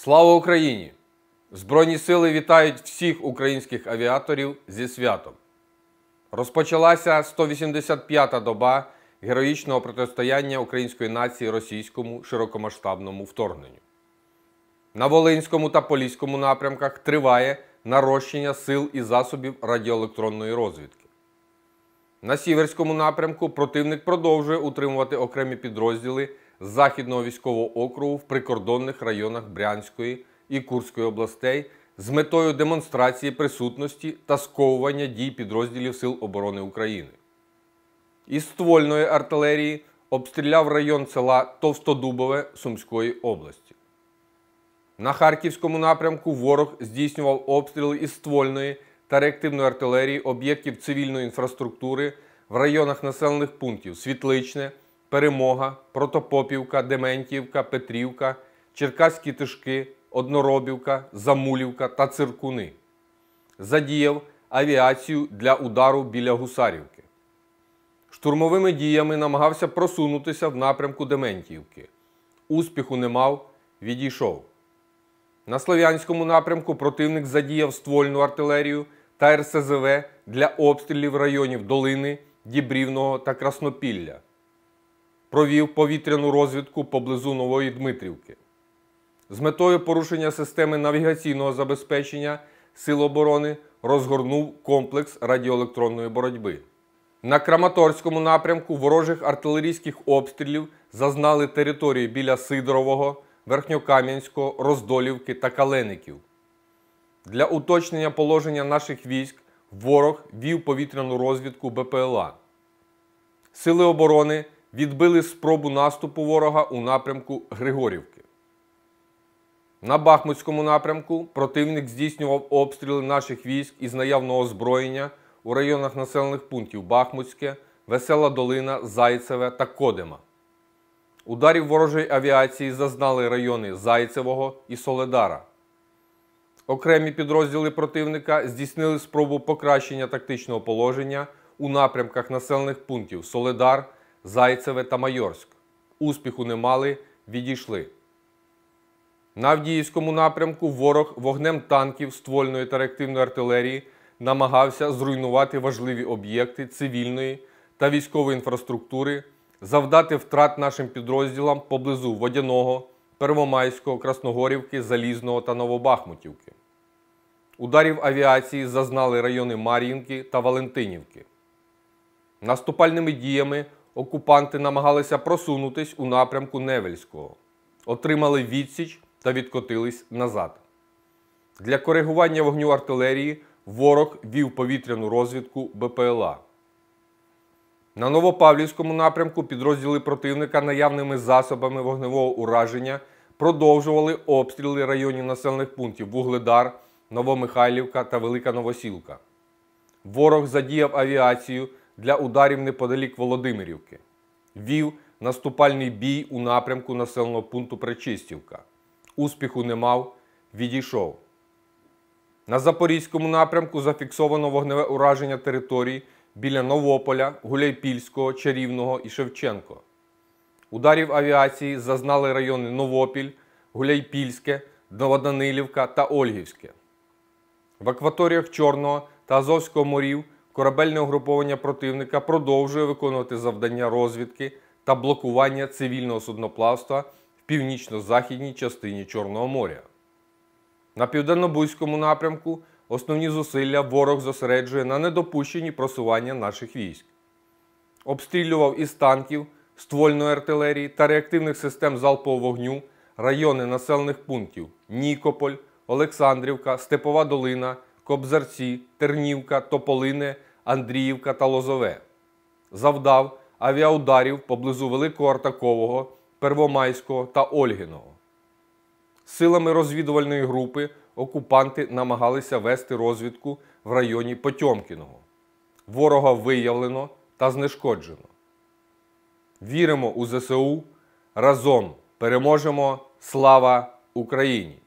Слава Україні! Збройні сили вітають всіх українських авіаторів зі святом. Розпочалася 185-та доба героїчного протистояння української нації російському широкомасштабному вторгненню. На Волинському та Поліському напрямках триває нарощення сил і засобів радіоелектронної розвідки. На Сіверському напрямку противник продовжує утримувати окремі підрозділи Західного військового округу в прикордонних районах Брянської і Курської областей з метою демонстрації присутності та сковування дій підрозділів Сил оборони України. Із ствольної артилерії обстріляв район села Товстодубове Сумської області. На Харківському напрямку ворог здійснював обстріли із ствольної та реактивної артилерії об'єктів цивільної інфраструктури в районах населених пунктів Світличне, Перемога, Протопопівка, Дементіївка, Петрівка, Черкаські Тишки, Одноробівка, Замулівка та Циркуни. Задіяв авіацію для удару біля Гусарівки. Штурмовими діями намагався просунутися в напрямку Дементіївки. Успіху не мав, відійшов. На Слов'янському напрямку противник задіяв ствольну артилерію та РСЗВ для обстрілів районів Долини, Дібрівного та Краснопілля. Провів повітряну розвідку поблизу Нової Дмитрівки. З метою порушення системи навігаційного забезпечення Сил оборони розгорнув комплекс радіоелектронної боротьби. На Краматорському напрямку ворожих артилерійських обстрілів зазнали території біля Сидорового, Верхньокам'янського, Роздолівки та Калеників. Для уточнення положення наших військ ворог вів повітряну розвідку БПЛА. Сили оборони відбили спробу наступу ворога у напрямку Григорівки. На Бахмутському напрямку противник здійснював обстріли наших військ із наявного озброєння у районах населених пунктів Бахмутське, Весела Долина, Зайцеве та Кодима. Ударів ворожої авіації зазнали райони Зайцевого і Соледара. Окремі підрозділи противника здійснили спробу покращення тактичного положення у напрямках населених пунктів Соледар, Зайцеве та Майорськ. Успіху не мали, відійшли. На Авдіївському напрямку ворог вогнем танків, ствольної та реактивної артилерії намагався зруйнувати важливі об'єкти цивільної та військової інфраструктури, завдати втрат нашим підрозділам поблизу Водяного, Первомайського, Красногорівки, Залізного та Новобахмутівки. Ударів авіації зазнали райони Мар'їнки та Валентинівки. Наступальними діями окупанти намагалися просунутись у напрямку Невельського, отримали відсіч та відкотились назад. Для коригування вогню артилерії ворог вів повітряну розвідку БПЛА. На Новопавлівському напрямку підрозділи противника наявними засобами вогневого ураження продовжували обстріли районів населених пунктів Вугледар, Новомихайлівка та Велика Новосілка. Ворог задіяв авіацію для ударів неподалік Володимирівки. Вів наступальний бій у напрямку населеного пункту Пречистівка. Успіху не мав, відійшов. На Запорізькому напрямку зафіксовано вогневе ураження територій біля Новополя, Гуляйпільського, Чарівного і Шевченко. Ударів авіації зазнали райони Новопіль, Гуляйпільське, Новоданилівка та Ольгівське. В акваторіях Чорного та Азовського морів корабельне угруповання противника продовжує виконувати завдання розвідки та блокування цивільного судноплавства в північно-західній частині Чорного моря. На Південно-Бузькому напрямку основні зусилля ворог зосереджує на недопущенні просування наших військ. Обстрілював із танків, ствольної артилерії та реактивних систем залпового вогню райони населених пунктів Нікополь, Олександрівка, Степова Долина, Кобзарці, Тернівка, Тополине, Андріївка та Лозове. Завдав авіаударів поблизу Великого Артакового, Первомайського та Ольгиного. Силами розвідувальної групи окупанти намагалися вести розвідку в районі Потьомкіного. Ворога виявлено та знешкоджено. Віримо у ЗСУ, разом переможемо! Слава Україні!